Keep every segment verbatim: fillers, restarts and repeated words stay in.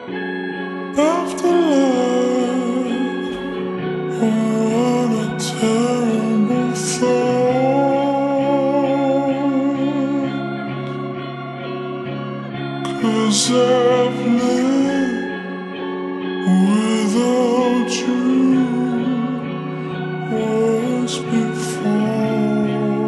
afterlife. What a terrible thought, 'cause I've lived without you once before.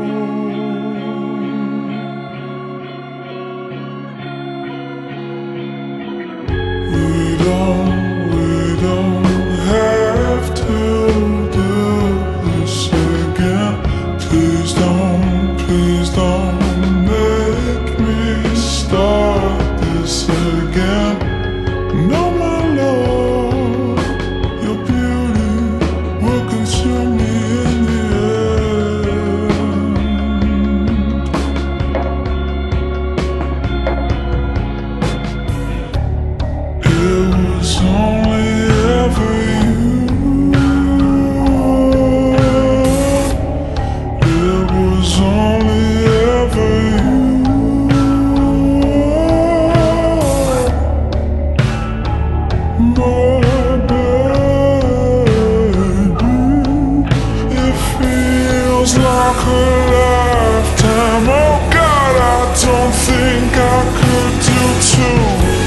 We don't, we don't have to do this again. Please don't, please don't make me start this again. No, my love, your beauty will consume me in the end. It was only ever you. It was only ever you. My baby, it feels like a lifetime. Oh God, I don't think I could do two.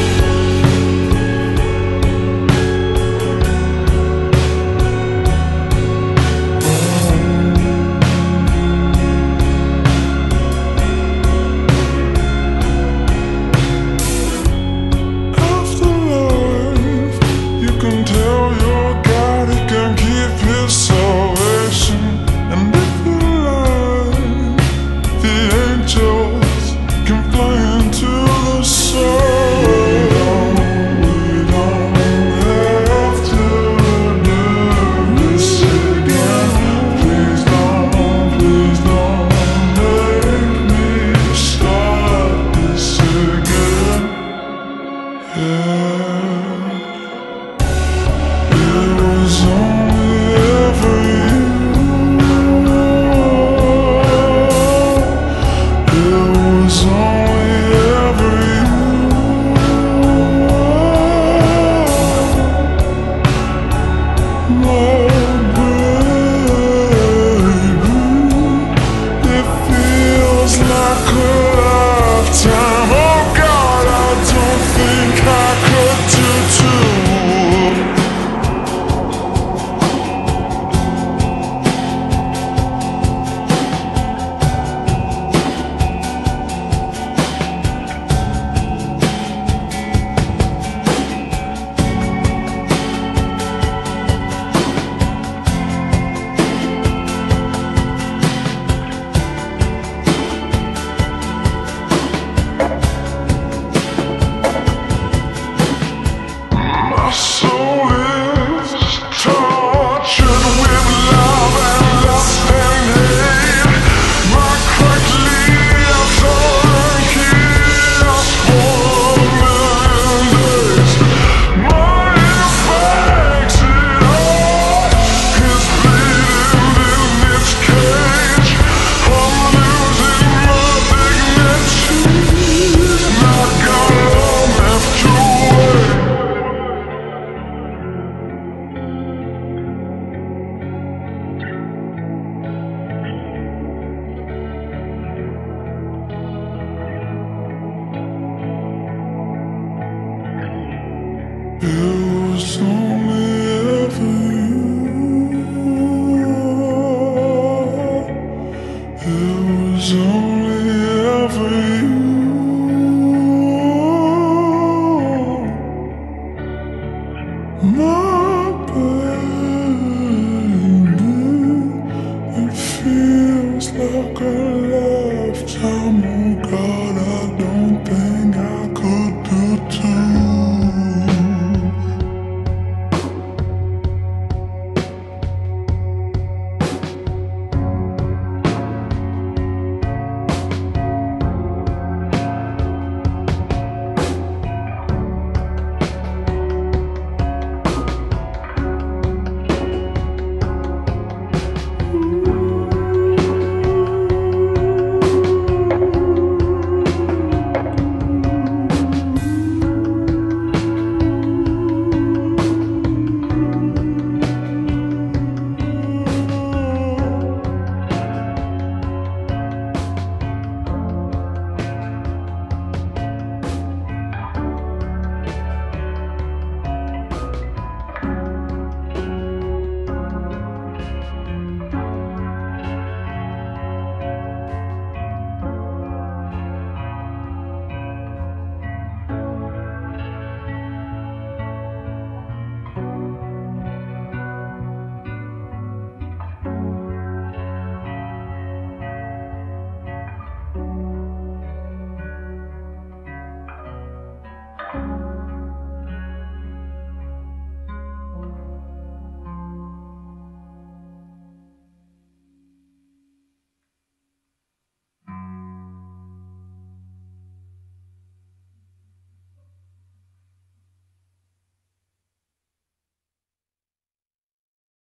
Afterlife, you can tell your God he can keep his salvation. And if you like, the angels can fly into the soul. We don't have to do this again. Please don't, please don't make me start this again. Yeah. It was only ever you. It was only ever you. My baby, it feels like a lifetime. Oh God, I don't think I could do two. My soul is tortured with love and lust and hate. My cracked leaves are chaos for a million days. My infected heart is bleeding in its cage. I'm losing my dignity, and I got love left to wait. It was only